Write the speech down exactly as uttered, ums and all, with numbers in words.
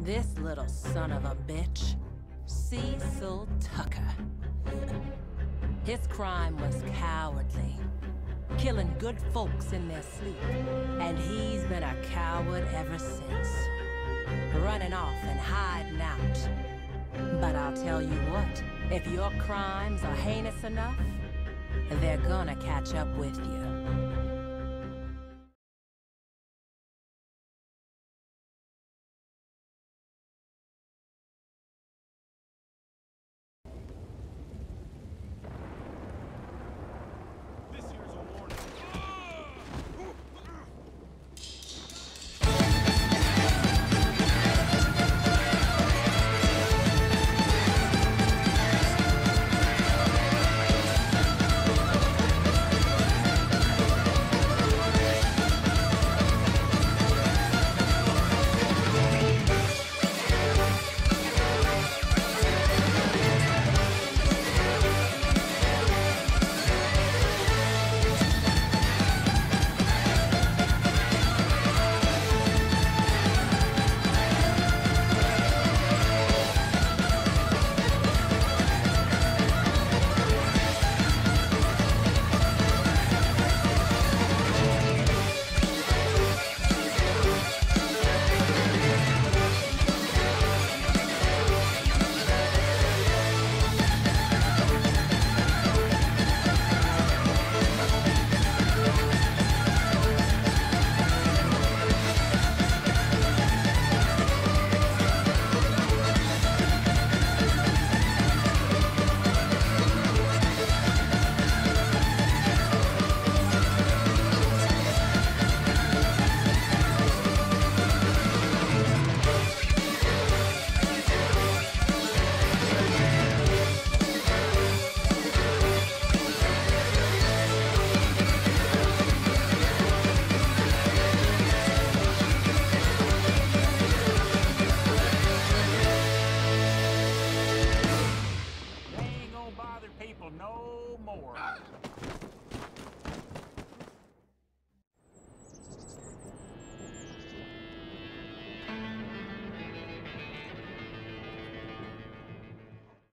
This little son of a bitch, Cecil Tucker. His crime was cowardly, killing good folks in their sleep, and he's been a coward ever since, running off and hiding out. But I'll tell you what, if your crimes are heinous enough, they're gonna catch up with you. No more.